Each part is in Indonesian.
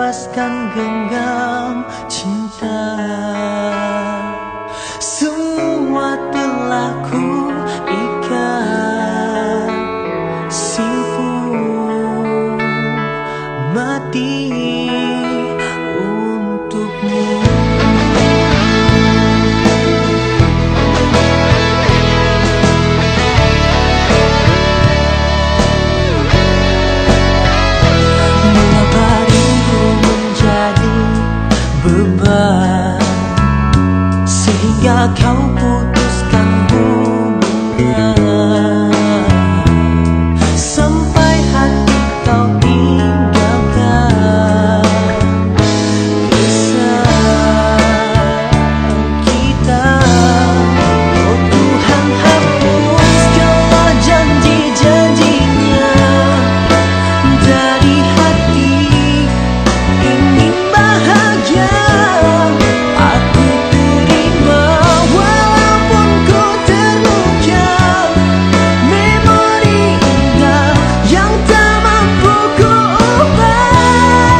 lepaskan genggam cinta. Semua telah ku ikat, simpu mati untukmu. Mengapa rindu menjadi beban, sehingga kau putuskan hubungan, sampai hati kau tinggalkan. Kisah kita, oh Tuhan, hapuskanlah janji-janjinya dari hati. Ingin bahagia, aku terima walaupun ku terluka. Memori indah yang tak mampu ku ubah.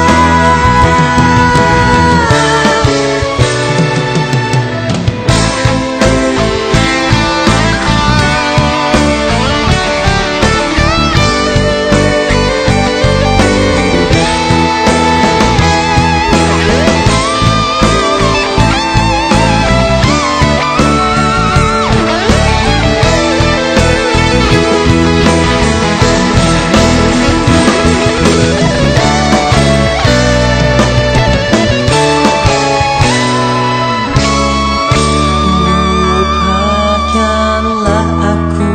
Lupakanlah aku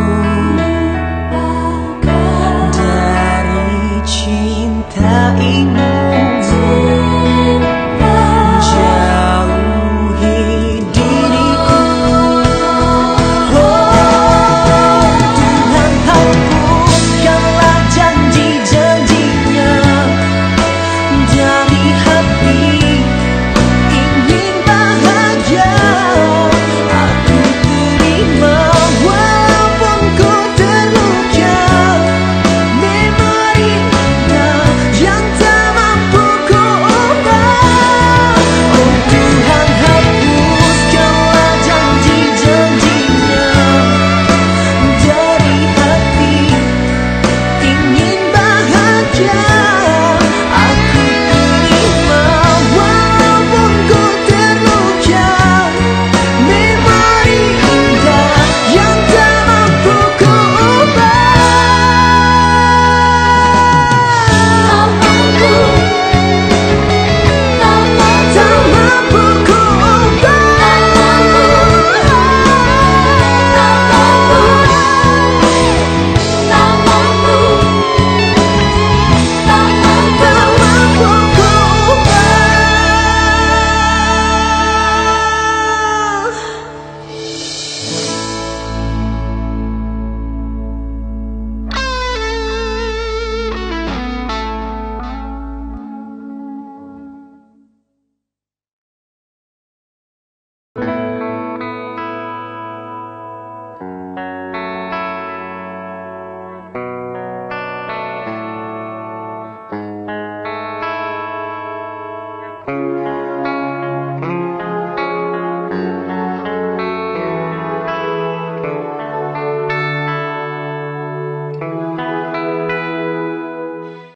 dari cinta ini. Jauhi diriku, oh Tuhan, hapuskanlah janji-janjinya dari hati. Ingin bahagia, aku terima walaupun ku terluka. Memori indah yang tak mampu ku ubah. Oh Tuhan, hapuskanlah janji-janjinya dari hati. Ingin bahagia, aku terima walaupun ku terluka. Memori indah yang tak mampu ku ubah.